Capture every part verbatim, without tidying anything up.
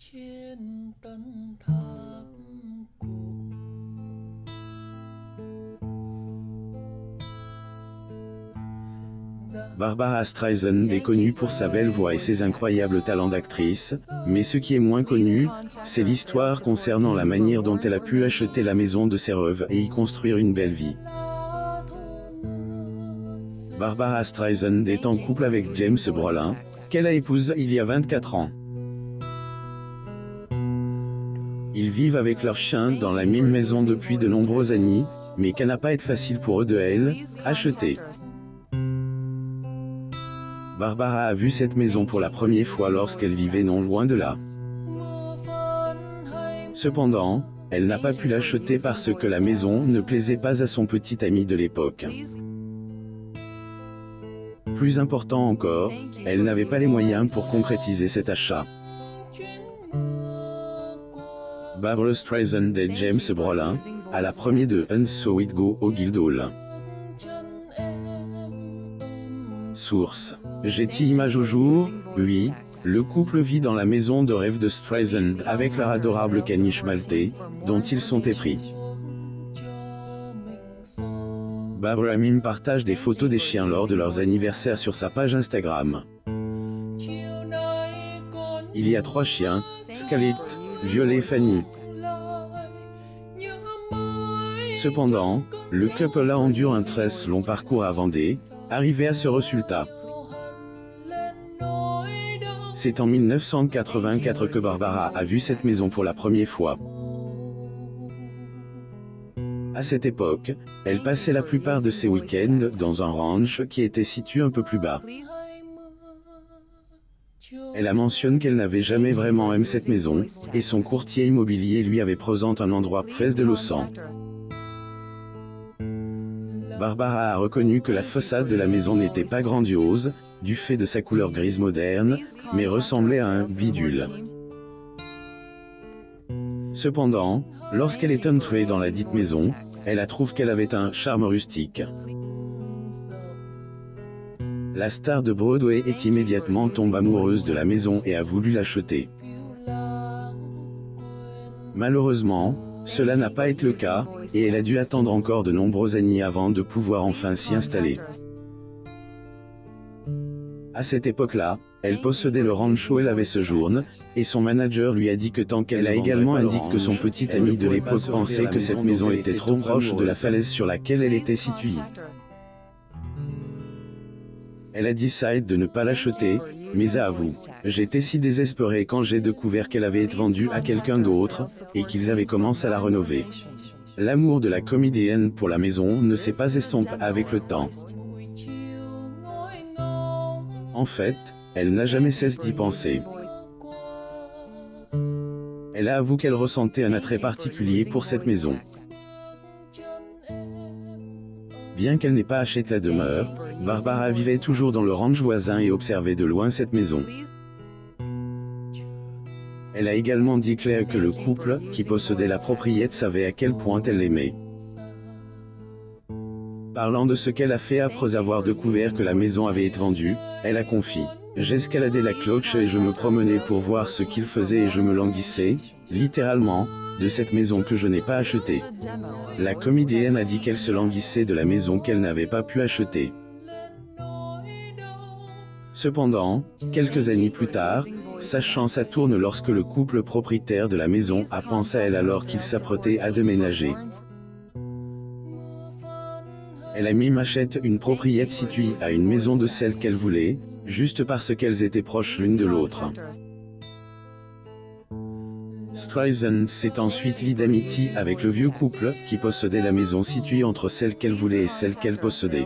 Barbara Streisand est connue pour sa belle voix et ses incroyables talents d'actrice, mais ce qui est moins connu, c'est l'histoire concernant la manière dont elle a pu acheter la maison de ses rêves et y construire une belle vie. Barbara Streisand est en couple avec James Brolin, qu'elle a épousé il y a vingt-quatre ans. Ils vivent avec leur chien dans la même maison depuis de nombreuses années, mais qu'elle n'a pas été facile pour eux de elle, acheter. Barbara a vu cette maison pour la première fois lorsqu'elle vivait non loin de là. Cependant, elle n'a pas pu l'acheter parce que la maison ne plaisait pas à son petit ami de l'époque. Plus important encore, elle n'avait pas les moyens pour concrétiser cet achat. Barbara Streisand et James Brolin, à la première de And So It Go au Guildhall. Source: Getty Images au jour. Oui, le couple vit dans la maison de rêve de Streisand avec leur adorable caniche maltais, dont ils sont épris. Barbara Mim partage des photos des chiens lors de leurs anniversaires sur sa page Instagram. Il y a trois chiens, Scarlett, Violet et Fanny. Cependant, le couple a enduré un très long parcours avant d'arriver à ce résultat. C'est en mille neuf cent quatre-vingt-quatre que Barbara a vu cette maison pour la première fois. À cette époque, elle passait la plupart de ses week-ends dans un ranch qui était situé un peu plus bas. Elle a mentionné qu'elle n'avait jamais vraiment aimé cette maison, et son courtier immobilier lui avait présenté un endroit près de l'océan. Barbara a reconnu que la façade de la maison n'était pas grandiose, du fait de sa couleur grise moderne, mais ressemblait à un bidule. Cependant, lorsqu'elle est entrée dans la dite maison, elle a trouvé qu'elle avait un charme rustique. La star de Broadway est immédiatement tombée amoureuse de la maison et a voulu l'acheter. Malheureusement, cela n'a pas été le cas, et elle a dû attendre encore de nombreuses années avant de pouvoir enfin s'y installer. À cette époque-là, elle possédait le ranch où elle avait séjourné, et son manager lui a dit que tant qu'elle a également indiqué que son petit ami de l'époque pensait que cette maison était trop proche de la falaise sur laquelle elle était située. Elle a décidé de ne pas l'acheter, mais avoue, j'étais si désespéré quand j'ai découvert qu'elle avait été vendue à quelqu'un d'autre, et qu'ils avaient commencé à la rénover. L'amour de la comédienne pour la maison ne s'est pas estompé avec le temps. En fait, elle n'a jamais cessé d'y penser. Elle a avoué qu'elle ressentait un attrait particulier pour cette maison. Bien qu'elle n'ait pas acheté la demeure, Barbara vivait toujours dans le ranch voisin et observait de loin cette maison. Elle a également dit Claire que le couple, qui possédait la propriété, savait à quel point elle l'aimait. Parlant de ce qu'elle a fait après avoir découvert que la maison avait été vendue, elle a confié: j'escaladais la cloche et je me promenais pour voir ce qu'il faisait et je me languissais, littéralement, de cette maison que je n'ai pas achetée. La comédienne a dit qu'elle se languissait de la maison qu'elle n'avait pas pu acheter. Cependant, quelques années plus tard, sa chance a tourné lorsque le couple propriétaire de la maison a pensé à elle alors qu'il s'apprêtait à déménager. Elle a même acheté une propriété située à une maison de celle qu'elle voulait, juste parce qu'elles étaient proches l'une de l'autre. Streisand s'est ensuite liée d'amitié avec le vieux couple, qui possédait la maison située entre celle qu'elle voulait et celle qu'elle possédait.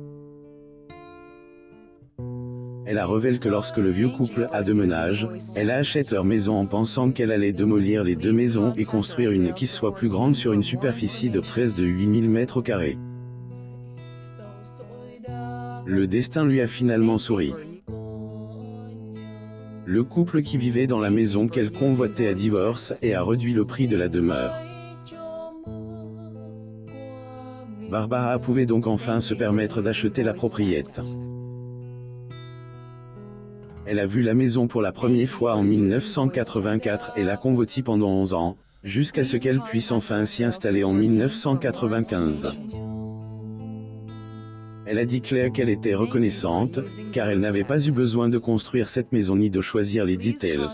Elle a révélé que lorsque le vieux couple a déménagé, elle a acheté leur maison en pensant qu'elle allait démolir les deux maisons et construire une qui soit plus grande sur une superficie de près de huit mille mètres carrés. Le destin lui a finalement souri. Le couple qui vivait dans la maison qu'elle convoitait a divorcé et a réduit le prix de la demeure. Barbara pouvait donc enfin se permettre d'acheter la propriété. Elle a vu la maison pour la première fois en mille neuf cent quatre-vingt-quatre et l'a convoitie pendant onze ans, jusqu'à ce qu'elle puisse enfin s'y installer en mille neuf cent quatre-vingt-quinze. Elle a dit Claire qu'elle était reconnaissante, car elle n'avait pas eu besoin de construire cette maison ni de choisir les details.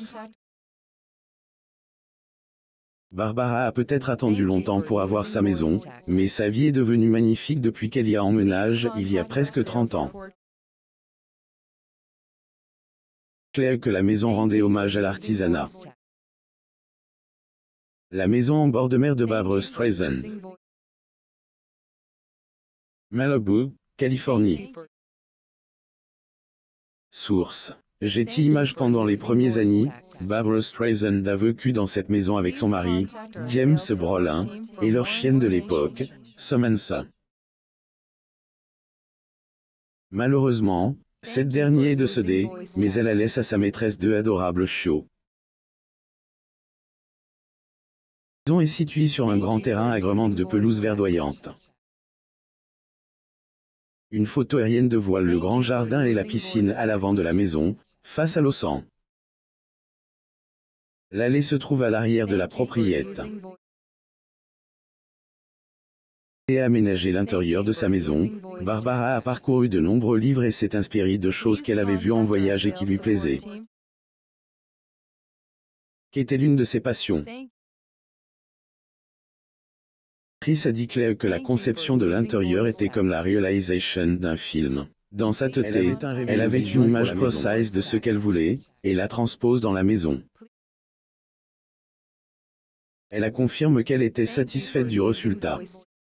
Barbara a peut-être attendu longtemps pour avoir sa maison, mais sa vie est devenue magnifique depuis qu'elle y a emménagé il y a presque trente ans. Claire que la maison rendait hommage à l'artisanat. La maison en bord de mer de Barbra Streisand. Malibu, Californie. Source. Getty Images. Pendant les premières années, Barbra Streisand a vécu dans cette maison avec son mari, James Brolin, et leur chienne de l'époque, Samantha. Malheureusement, cette dernière est décédée, mais elle a laissé à sa maîtresse deux adorables chiots. La maison est située sur un grand terrain agrémenté de pelouse verdoyante. Une photo aérienne dévoile le grand jardin et la piscine à l'avant de la maison, face à l'océan. L'allée se trouve à l'arrière de la propriété. Et a aménagé l'intérieur de sa maison, Barbara a parcouru de nombreux livres et s'est inspirée de choses qu'elle avait vues en voyage et qui lui plaisaient. Qu'était l'une de ses passions. Chris a dit Claire que la conception de l'intérieur était comme la réalisation d'un film. Dans sa tête, elle avait une image précise de ce qu'elle voulait, et la transpose dans la maison. Elle a confirmé qu'elle était satisfaite du résultat.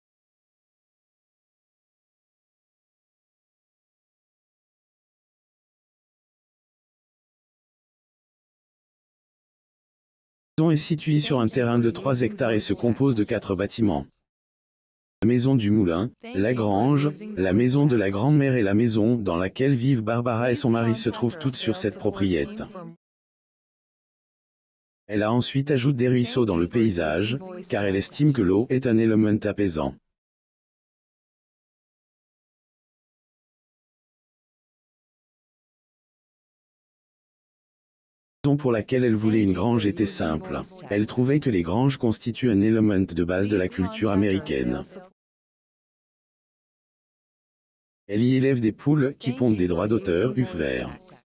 La maison est située sur un terrain de trois hectares et se compose de quatre bâtiments. La maison du moulin, la grange, la maison de la grand-mère et la maison dans laquelle vivent Barbara et son mari se trouvent toutes sur cette propriété. Elle a ensuite ajouté des ruisseaux dans le paysage, car elle estime que l'eau est un élément apaisant. La raison pour laquelle elle voulait une grange était simple. Elle trouvait que les granges constituent un élément de base de la culture américaine. Elle y élève des poules qui pondent des droits d'auteur U F verts.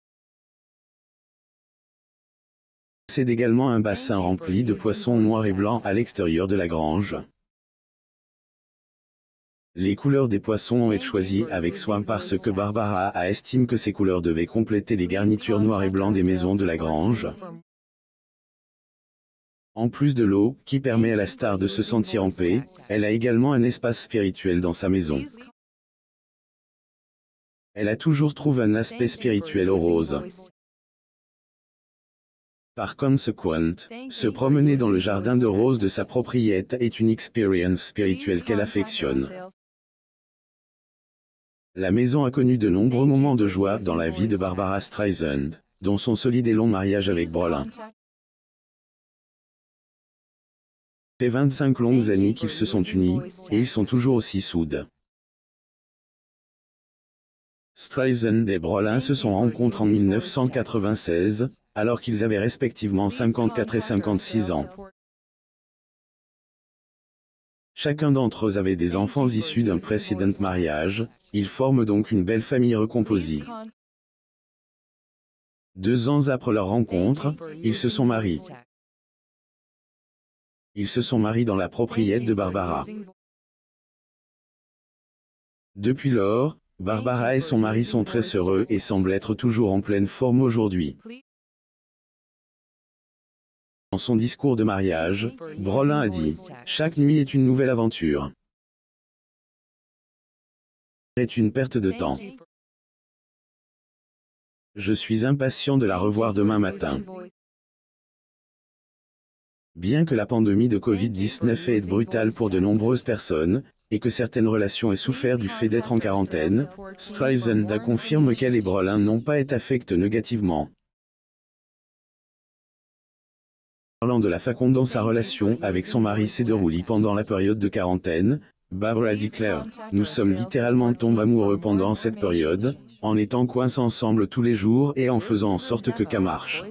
C'est également un bassin rempli de poissons noirs et blancs à l'extérieur de la grange. Les couleurs des poissons ont été choisies avec soin parce que Barbara a estimé que ces couleurs devaient compléter les garnitures noires et blancs des maisons de la grange. En plus de l'eau, qui permet à la star de se sentir en paix, elle a également un espace spirituel dans sa maison. Elle a toujours trouvé un aspect spirituel aux roses. Par conséquent, se promener dans le jardin de roses de sa propriété est une expérience spirituelle qu'elle affectionne. La maison a connu de nombreux moments de joie dans la vie de Barbara Streisand, dont son solide et long mariage avec Brolin. Ça fait vingt-cinq longues années qu'ils se sont unis, et ils sont toujours aussi soudés. Streisand et Brolin se sont rencontrés en mille neuf cent quatre-vingt-seize, alors qu'ils avaient respectivement cinquante-quatre et cinquante-six ans. Chacun d'entre eux avait des enfants issus d'un précédent mariage, ils forment donc une belle famille recomposée. Deux ans après leur rencontre, ils se sont mariés. Ils se sont mariés dans la propriété de Barbara. Depuis lors, Barbara et son mari sont très heureux et semblent être toujours en pleine forme aujourd'hui. Dans son discours de mariage, Brolin a dit « Chaque nuit est une nouvelle aventure. C'est une perte de temps. Je suis impatient de la revoir demain matin. » Bien que la pandémie de Covid dix-neuf ait été brutale pour de nombreuses personnes, et que certaines relations aient souffert du fait d'être en quarantaine, Streisand a confirmé qu'elle et Brolin n'ont pas été affectés négativement. Parlant de la façon dont sa relation avec son mari s'est déroulée pendant la période de quarantaine, Barbara dit Claire, nous sommes littéralement tombés amoureux pendant cette période, en étant coincés ensemble tous les jours et en faisant en sorte que ça marche.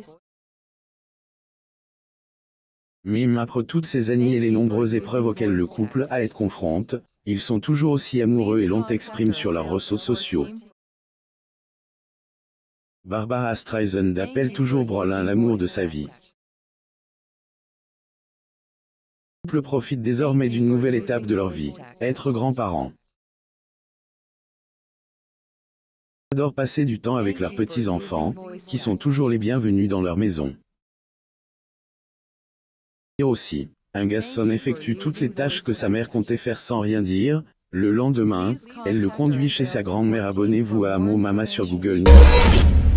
Même après toutes ces années et les nombreuses épreuves auxquelles le couple a été confronte, ils sont toujours aussi amoureux et l'ont exprimé sur leurs réseaux sociaux. Barbara Streisand appelle toujours Brolin l'amour de sa vie. Le couple profite désormais d'une nouvelle étape de leur vie, être grands-parents. Ils adorent passer du temps avec leurs petits-enfants, qui sont toujours les bienvenus dans leur maison. Et aussi, un garçon effectue toutes les tâches que sa mère comptait faire sans rien dire. Le lendemain, elle le conduit chez sa grand-mère. Abonnez-vous à Amo Mama sur Google News.